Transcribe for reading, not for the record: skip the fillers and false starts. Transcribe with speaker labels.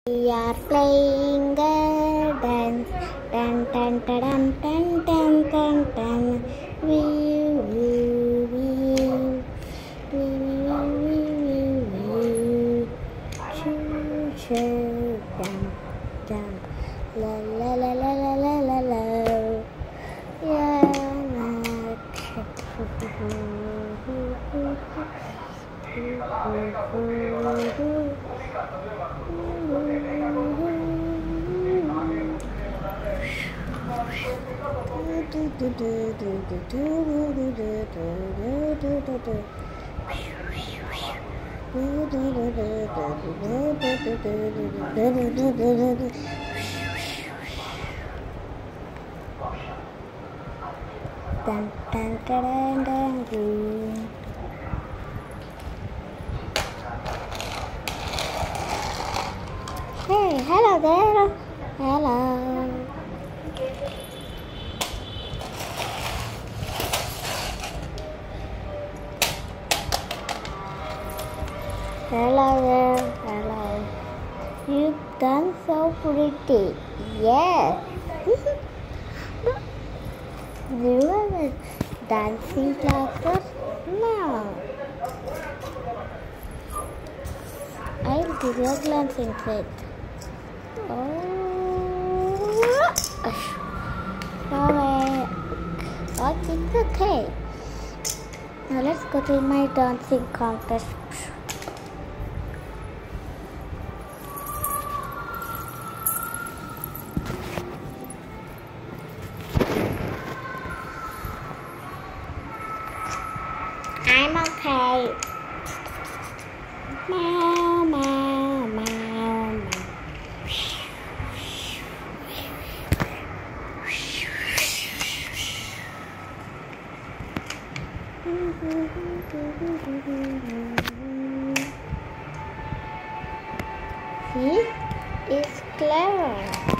Speaker 1: We are playing a dance, dun dun dun dun dun dun dun. Choo choo, dum dum, la la la la la la la la. Yeah, dun dun dun dun dun. Hey, hello there. Hello. Hello there. Hello. You've done so pretty. Yes. Do you have a dancing classes? No. I'll give you a dancing trick. Sorry. Oh, it's okay. Now let's go to my dancing contest. I'm okay. Meow, meow, meow, meow. See? It's clever.